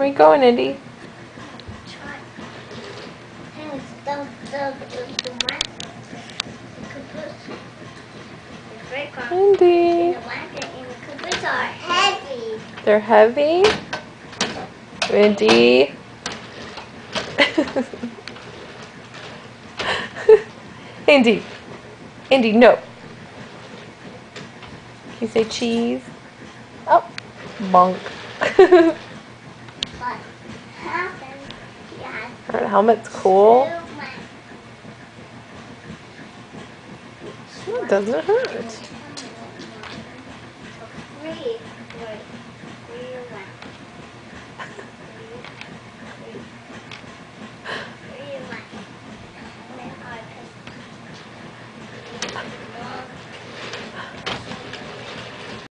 Where you going, Indy? Indy. The are heavy. They're heavy? Indy. Indy. Indy, no. Can you say cheese? Oh, bonk. What happened? Her helmet's cool. It doesn't hurt.